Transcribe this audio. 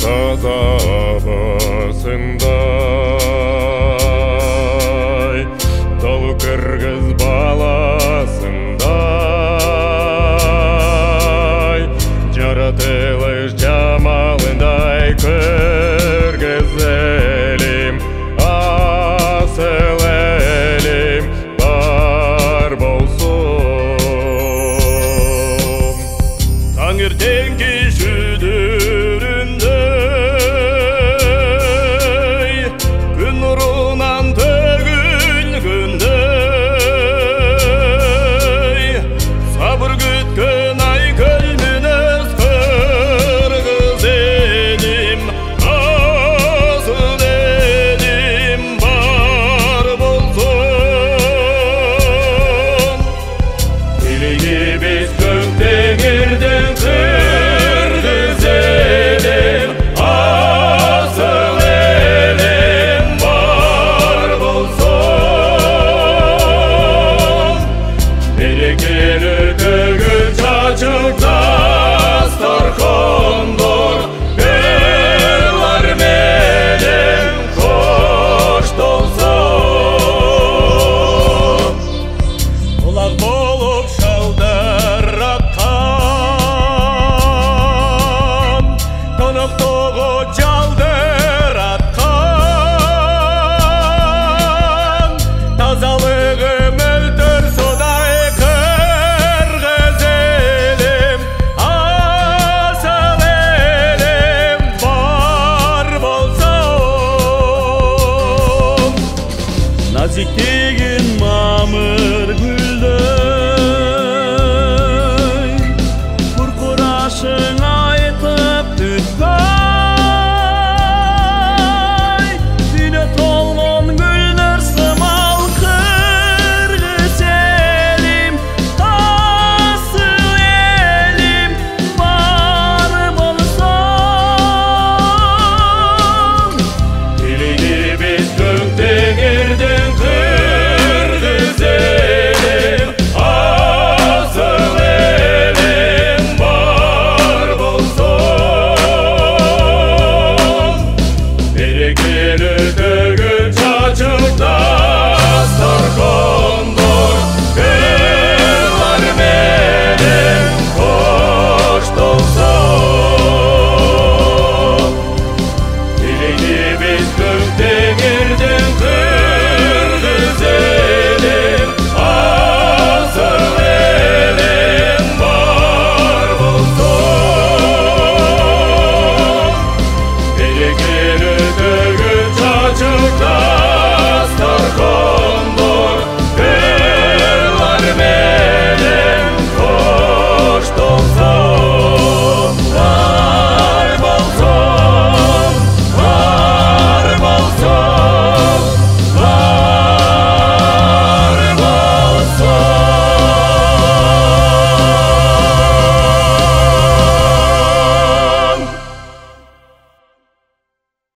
тазабысындай, тол кыргыз баласындай, жаратылыш жамалындай көргөзелим, асыл элим бар болсун. Таңертеңки шүдүрүндөй, күн нурунан төгүлгөндөй, сабыр күткөн айкөл мүнөз кыргыз элим, асыл элим бар болсун. Тилегибиз көк теңирден кыргыз элим, асыл элим бар болсун. Берекелүү төгүл чачып дасторкондор, ыйлар менен коштолсун. Улак болуп шалдыраткан, тоноктогу жалдыраткан, тазалыгы мөлтөр судай кыргыз элим, асыл элим бар болсун. Назикти